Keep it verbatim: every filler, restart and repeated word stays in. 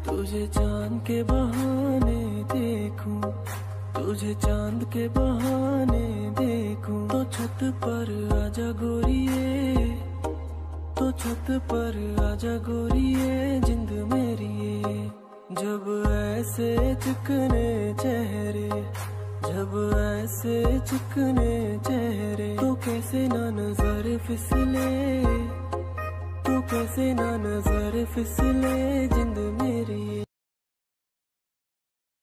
तुझे चांद के बहाने देखूं, तुझे चांद के बहाने देखूं, तो छत पर आजा गोरिये, तो छत पर आजा गोरिये जिंद मेरी ये। जब ऐसे चिकने चेहरे, जब ऐसे चिकने चेहरे, तो कैसे ना नजर फिसले, तो कैसे ना नजर फिसले जिंद मेरी।